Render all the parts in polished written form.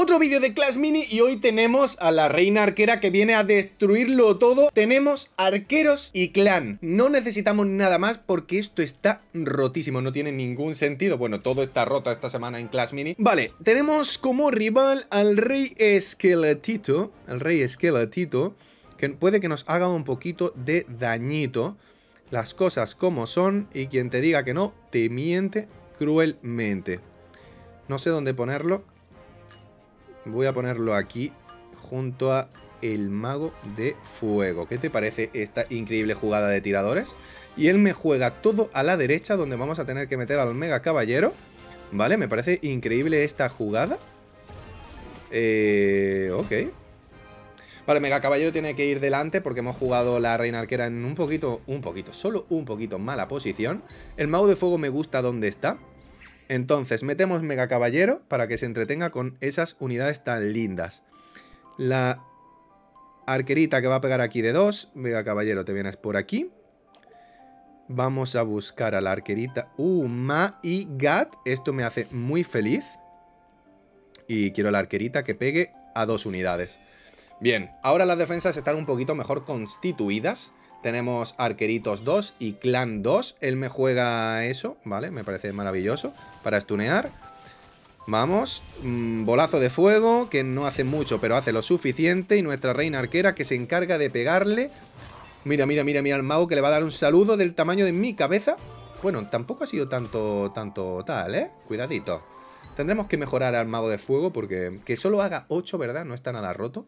Otro vídeo de Clash Mini y hoy tenemos a la reina arquera que viene a destruirlo todo. Tenemos arqueros y clan. No necesitamos nada más porque esto está rotísimo, no tiene ningún sentido. Bueno, todo está roto esta semana en Clash Mini. Vale, tenemos como rival al rey esqueletito. El rey esqueletito, que puede que nos haga un poquito de dañito. Las cosas como son y quien te diga que no, te miente cruelmente. No sé dónde ponerlo. Voy a ponerlo aquí, junto a el mago de fuego. ¿Qué te parece esta increíble jugada de tiradores? Y él me juega todo a la derecha, donde vamos a tener que meter al mega caballero. Vale, me parece increíble esta jugada. Ok. Vale, mega caballero tiene que ir delante porque hemos jugado la reina arquera en solo un poquito mala posición. El mago de fuego me gusta donde está. Entonces, metemos Mega Caballero para que se entretenga con esas unidades tan lindas. La arquerita que va a pegar aquí de 2. Mega Caballero, te vienes por aquí. Vamos a buscar a la arquerita. My God. Esto me hace muy feliz. Y quiero la arquerita que pegue a 2 unidades. Bien, ahora las defensas están un poquito mejor constituidas. Tenemos arqueritos 2 y clan 2. Él me juega eso, ¿vale? Me parece maravilloso para stunear. Vamos. Bolazo de fuego, que no hace mucho, pero hace lo suficiente. Y nuestra reina arquera que se encarga de pegarle. Mira, mira, mira, mira al mago que le va a dar un saludo del tamaño de mi cabeza. Bueno, tampoco ha sido tanto tal, ¿eh? Cuidadito. Tendremos que mejorar al mago de fuego porque que solo haga 8, ¿verdad? No está nada roto.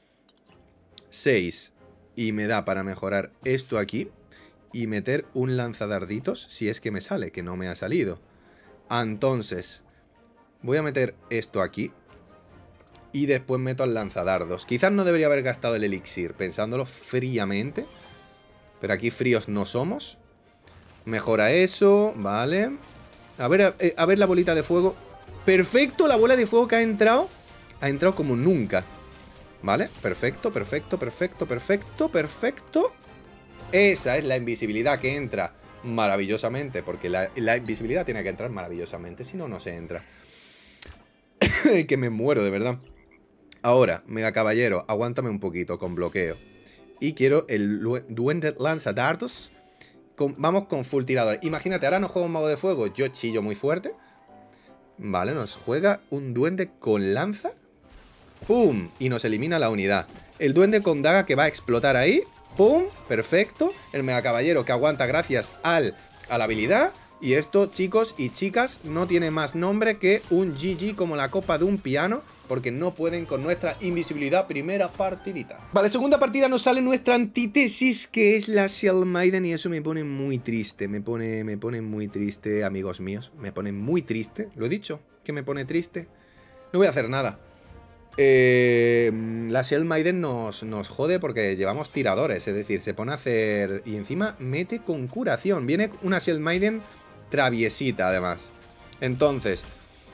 6. Y me da para mejorar esto aquí y meter un lanzadarditos si es que me sale, que no me ha salido. Entonces, voy a meter esto aquí y después meto al lanzadardos. Quizás no debería haber gastado el elixir, pensándolo fríamente. Pero aquí fríos no somos. Mejora eso, vale. A ver la bolita de fuego. Perfecto, la bola de fuego que ha entrado. Ha entrado como nunca. Vale, perfecto, perfecto, perfecto, perfecto, perfecto. Esa es la invisibilidad que entra maravillosamente. Porque la invisibilidad tiene que entrar maravillosamente. Si no, no se entra. Que me muero, de verdad. Ahora, mega caballero, aguántame un poquito con bloqueo. Y quiero el duende lanzadardos. Vamos con full tirador. Imagínate, ahora nos juega un mago de fuego. Yo chillo muy fuerte. Vale, nos juega un duende con lanza. ¡Pum! Y nos elimina la unidad. El duende con daga que va a explotar ahí. ¡Pum! Perfecto. El mega caballero que aguanta gracias a la habilidad. Y esto, chicos y chicas, no tiene más nombre que un GG como la copa de un piano. Porque no pueden con nuestra invisibilidad. Primera partidita. Vale, segunda partida nos sale nuestra antítesis, que es la Shell Maiden. Y eso me pone muy triste. Me pone muy triste, amigos míos. Me pone muy triste. Lo he dicho, que me pone triste. No voy a hacer nada. La Shell Maiden nos jode porque llevamos tiradores. Es decir, se pone a hacer... Y encima mete con curación. Viene una Shell Maiden traviesita, además. Entonces...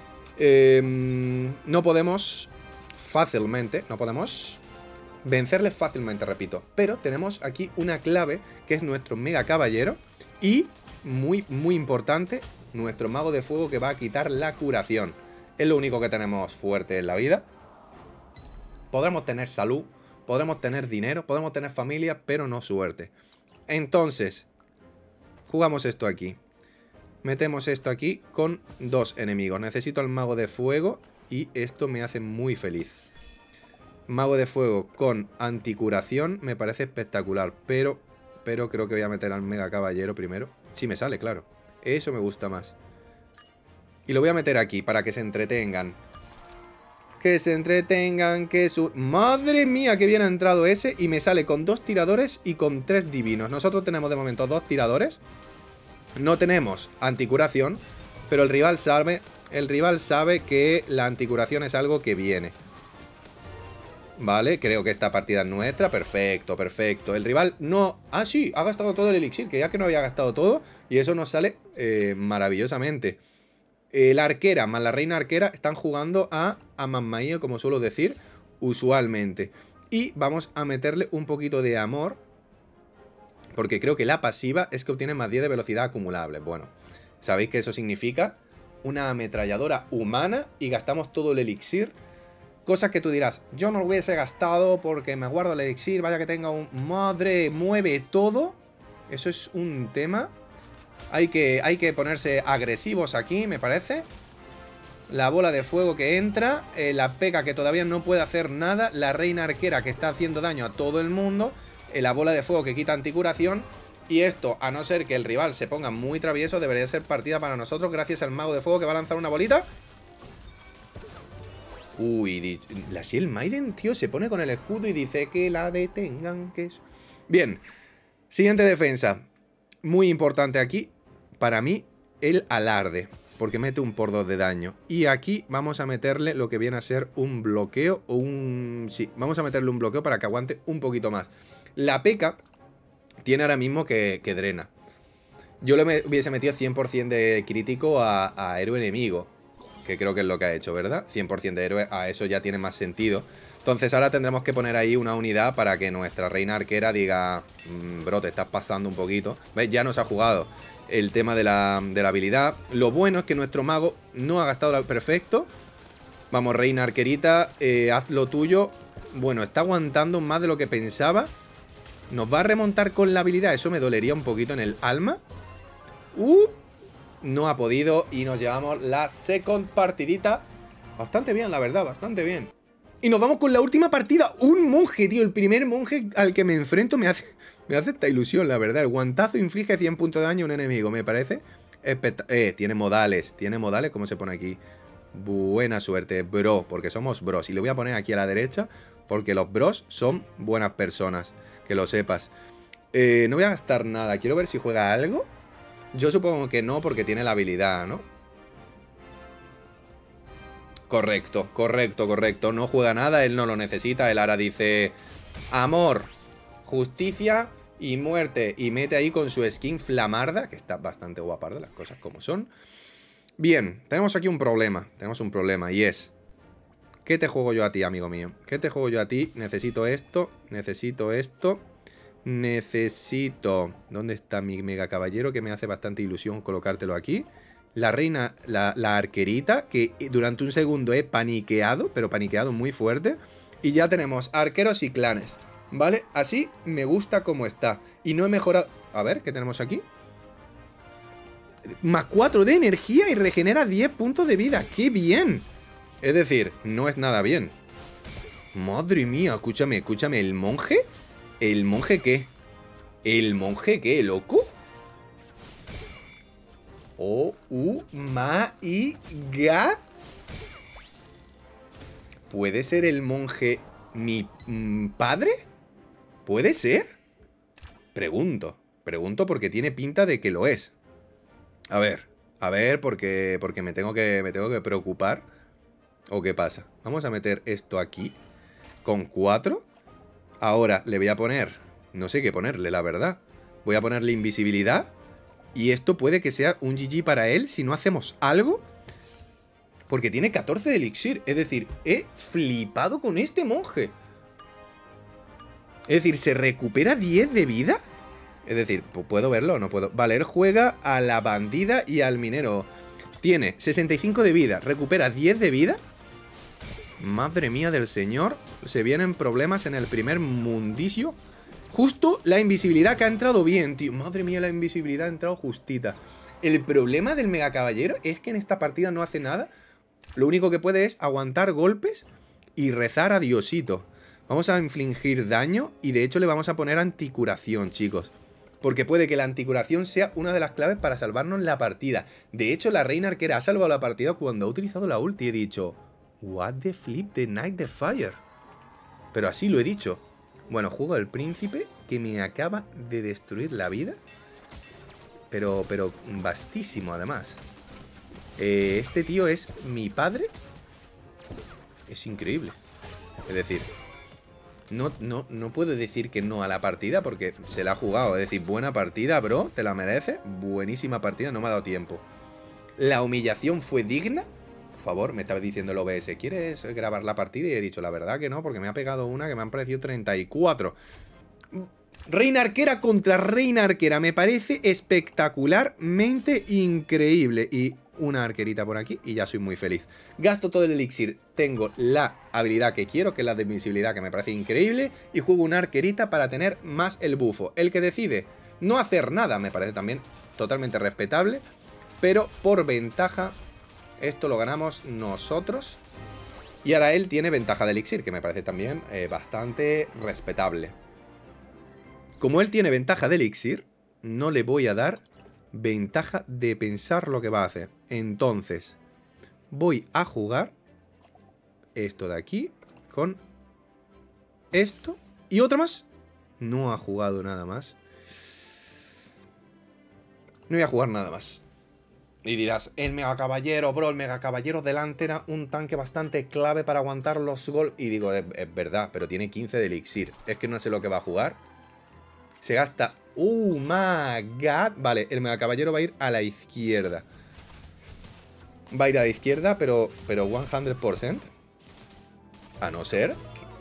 no podemos fácilmente, no podemos vencerle fácilmente, repito. Pero tenemos aquí una clave, que es nuestro mega caballero. Y, muy, muy importante, nuestro mago de fuego que va a quitar la curación. Es lo único que tenemos fuerte en la vida. Podremos tener salud, podremos tener dinero, podemos tener familia, pero no suerte. Entonces, jugamos esto aquí. Metemos esto aquí con 2 enemigos. Necesito al mago de fuego y esto me hace muy feliz. Mago de fuego con anticuración me parece espectacular, pero creo que voy a meter al mega caballero primero. Si me sale, claro. Eso me gusta más. Y lo voy a meter aquí para que se entretengan. Que se entretengan, que su... ¡Madre mía! Que bien ha entrado ese. Y me sale con 2 tiradores y con 3 divinos. Nosotros tenemos de momento 2 tiradores. No tenemos anticuración, pero el rival sabe que la anticuración es algo que viene. Vale, creo que esta partida es nuestra. Perfecto, perfecto. El rival no... Ah, sí, ha gastado todo el elixir, que ya que no había gastado todo. Y eso nos sale maravillosamente. La arquera más la reina arquera están jugando a Mammaío, como suelo decir, usualmente. Y vamos a meterle un poquito de amor. Porque creo que la pasiva es que obtiene más 10 de velocidad acumulable. Bueno, ¿sabéis qué eso significa? Una ametralladora humana y gastamos todo el elixir Cosas que tú dirás, yo no lo hubiese gastado porque me guardo el elixir, vaya que tenga un... Madre, mueve todo. Eso es un tema. Hay que ponerse agresivos aquí, me parece. La bola de fuego que entra, la P.E.K.K.A que todavía no puede hacer nada, la reina arquera que está haciendo daño a todo el mundo, la bola de fuego que quita anticuración. Y esto, a no ser que el rival se ponga muy travieso, debería ser partida para nosotros gracias al mago de fuego que va a lanzar una bolita. Uy, la Shield Maiden, tío, se pone con el escudo y dice que la detengan, que es... Bien, siguiente defensa. Muy importante aquí, para mí, el alarde, porque mete un por 2 de daño. Y aquí vamos a meterle lo que viene a ser un bloqueo o un... Sí, vamos a meterle un bloqueo para que aguante un poquito más. La P.E.K.K.A tiene ahora mismo que drena. Yo le hubiese metido 100% de crítico a héroe enemigo, que creo que es lo que ha hecho, ¿verdad? 100% de héroe, a eso ya tiene más sentido. Entonces ahora tendremos que poner ahí una unidad para que nuestra reina arquera diga, bro, te estás pasando un poquito. ¿Ves? Ya nos ha jugado el tema de la habilidad. Lo bueno es que nuestro mago no ha gastado la... Perfecto. Vamos, reina arquerita, haz lo tuyo. Bueno, está aguantando más de lo que pensaba. Nos va a remontar con la habilidad. Eso me dolería un poquito en el alma. No ha podido y nos llevamos la second partidita. Bastante bien, la verdad, bastante bien. Y nos vamos con la última partida. Un monje, tío, el primer monje al que me enfrento me hace esta ilusión, la verdad. El guantazo inflige 100 puntos de daño a un enemigo, me parece espectacular. Tiene modales, ¿cómo se pone aquí? Buena suerte, bro, porque somos bros. Y lo voy a poner aquí a la derecha, porque los bros son buenas personas, que lo sepas. No voy a gastar nada, quiero ver si juega algo. Yo supongo que no, porque tiene la habilidad, ¿no? Correcto, correcto, correcto. No juega nada, él no lo necesita. Él ahora dice amor, justicia y muerte. Y mete ahí con su skin flamarda, que está bastante guaparda, las cosas como son. Bien, tenemos aquí un problema. Tenemos un problema y es... ¿Qué te juego yo a ti, amigo mío? ¿Qué te juego yo a ti? Necesito esto, necesito esto... Necesito... ¿Dónde está mi mega caballero? Que me hace bastante ilusión colocártelo aquí. La reina, la arquerita, que durante un segundo he paniqueado, pero paniqueado muy fuerte. Y ya tenemos arqueros y clanes, ¿vale? Así me gusta como está. Y no he mejorado... A ver, ¿qué tenemos aquí? Más 4 de energía y regenera 10 puntos de vida. ¡Qué bien! Es decir, no es nada bien. Madre mía, escúchame, escúchame, ¿el monje? ¿El monje qué? ¿El monje qué, loco? Oh, my god. ¿Puede ser el monje mi padre? ¿Puede ser? Pregunto porque tiene pinta de que lo es. A ver, porque me tengo que preocupar. ¿O qué pasa? Vamos a meter esto aquí con 4. Ahora le voy a poner... No sé qué ponerle, la verdad. Voy a ponerle invisibilidad. Y esto puede que sea un GG para él si no hacemos algo. Porque tiene 14 de elixir. Es decir, he flipado con este monje. Es decir, ¿se recupera 10 de vida? Es decir, ¿puedo verlo o no puedo? Vale, él juega a la bandida y al minero. Tiene 65 de vida, recupera 10 de vida. Madre mía del señor. Se vienen problemas en el primer mundicio. Justo la invisibilidad que ha entrado bien, tío. Madre mía, la invisibilidad ha entrado justita. El problema del mega caballero es que en esta partida no hace nada. Lo único que puede es aguantar golpes y rezar a Diosito. Vamos a infligir daño y de hecho le vamos a poner anticuración, chicos. Porque puede que la anticuración sea una de las claves para salvarnos la partida. De hecho, la reina arquera ha salvado la partida cuando ha utilizado la ulti. He dicho, what the flip, the night the fire. Pero así lo he dicho. Bueno, juego al príncipe que me acaba de destruir la vida. Pero vastísimo además. Este tío es mi padre. Es increíble. Es decir, no puedo decir que no a la partida porque se la ha jugado. Es decir, buena partida, bro, te la mereces. Buenísima partida, no me ha dado tiempo. La humillación fue digna. Por favor, me estaba diciendo el OBS, ¿quieres grabar la partida? Y he dicho, la verdad que no, porque me ha pegado una que me han parecido 34. Reina arquera contra reina arquera. Me parece espectacularmente increíble. Y una arquerita por aquí y ya soy muy feliz. Gasto todo el elixir, tengo la habilidad que quiero, que es la de invisibilidad, que me parece increíble, y juego una arquerita para tener más el bufo. El que decide no hacer nada me parece también totalmente respetable, pero por ventaja esto lo ganamos nosotros. Y ahora él tiene ventaja de elixir, que me parece también bastante respetable. Como él tiene ventaja de elixir, no le voy a dar ventaja de pensar lo que va a hacer. Entonces, voy a jugar esto de aquí con esto y otro más. No ha jugado nada más. No voy a jugar nada más. Y dirás, el Mega Caballero, bro, el Mega Caballero delante era un tanque bastante clave para aguantar los gol. Y digo, es verdad, pero tiene 15 de elixir. Es que no sé lo que va a jugar. Se gasta... ¡Oh, my God! Vale, el Mega Caballero va a ir a la izquierda. Va a ir a la izquierda, pero 100%. A no ser...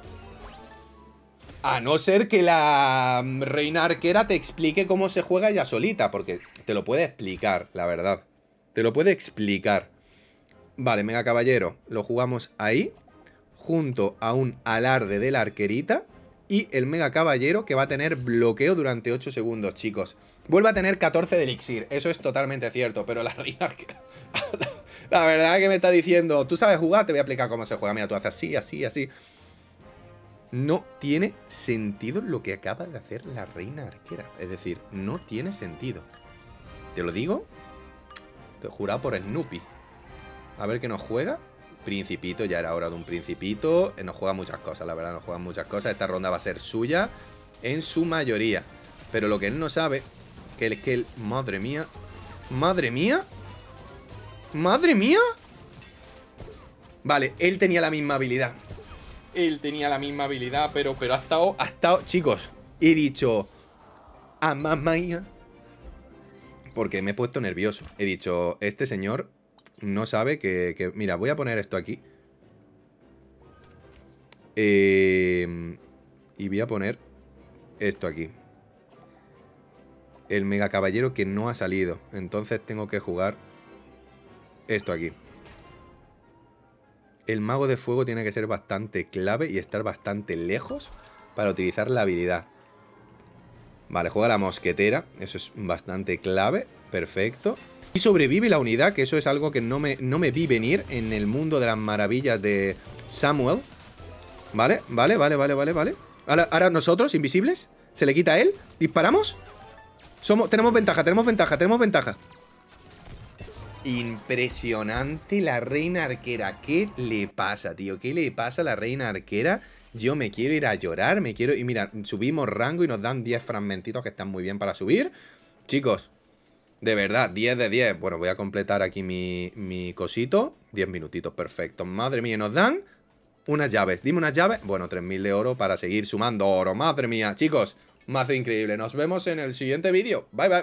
A no ser que la reina arquera te explique cómo se juega ella solita, porque te lo puede explicar, la verdad. Te lo puede explicar. Vale, Mega Caballero, lo jugamos ahí, junto a un alarde de la arquerita. Y el Mega Caballero que va a tener bloqueo durante 8 segundos, chicos. Vuelve a tener 14 de elixir, eso es totalmente cierto, pero la reina arquera... La verdad que me está diciendo, ¿tú sabes jugar? Te voy a explicar cómo se juega. Mira, tú haces así, así, así. No tiene sentido lo que acaba de hacer la reina arquera. Es decir, no tiene sentido. ¿Te lo digo? Te he jurado por Snoopy. A ver qué nos juega. Principito, ya era hora de un principito. Nos juega muchas cosas, la verdad, nos juegan muchas cosas. Esta ronda va a ser suya en su mayoría. Pero lo que él no sabe, que es que él... ¡Madre mía! ¡Madre mía! ¡Madre mía! Vale, él tenía la misma habilidad. Él tenía la misma habilidad, pero ha estado... Chicos, he dicho... ¡Ah, mamá mía! Porque me he puesto nervioso. He dicho, este señor no sabe que... Mira, voy a poner esto aquí. Y voy a poner esto aquí. El Mega Caballero que no ha salido. Entonces tengo que jugar esto aquí. El Mago de Fuego tiene que ser bastante clave y estar bastante lejos para utilizar la habilidad. Vale, juega la mosquetera. Eso es bastante clave. Perfecto. Y sobrevive la unidad, que eso es algo que no me vi venir en el mundo de las maravillas de Samuel. Vale. Ahora nosotros, invisibles. Se le quita a él. ¿Disparamos? Tenemos ventaja. Impresionante la reina arquera. ¿Qué le pasa, tío? ¿Qué le pasa a la reina arquera? Yo me quiero ir a llorar, Y mira, subimos rango y nos dan 10 fragmentitos que están muy bien para subir. Chicos, de verdad, 10 de 10. Bueno, voy a completar aquí mi cosito. 10 minutitos, perfecto. Madre mía, nos dan unas llaves. Dime unas llaves. Bueno, 3000 de oro para seguir sumando oro. Madre mía, chicos, mazo increíble. Nos vemos en el siguiente vídeo. Bye, bye.